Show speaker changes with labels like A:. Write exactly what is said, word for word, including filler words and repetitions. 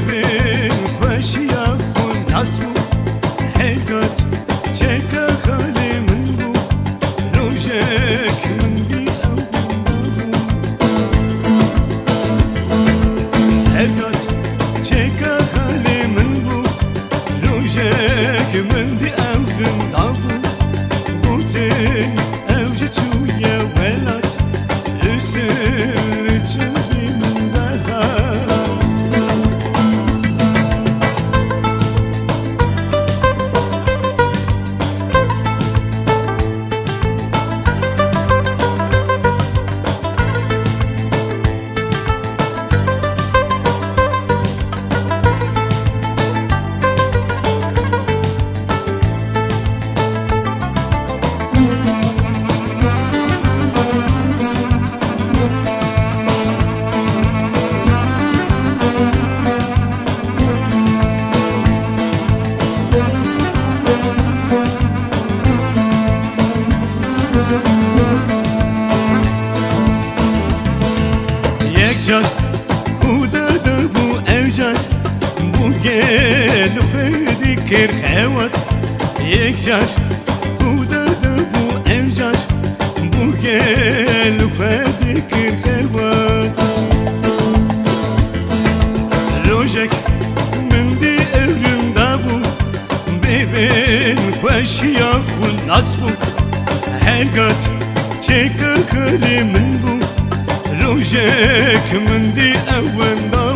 A: ببین خوشیا خون نصبو هیگات چکا خالی من بو روژک من دی او هیگات چکا خالی من بو روژک من دی او غندابو بوتین او جتویا ولاد لسل جنبی من برها جان خودا دبو اوجان بو گل بدی کر خوات یک جان خودا دبو اوجان بو گل بدی کر خوات روجک من دی اورم دبو ببین خوشیا خون نصبو هرگات چکا کلی من بو روژک من دی اون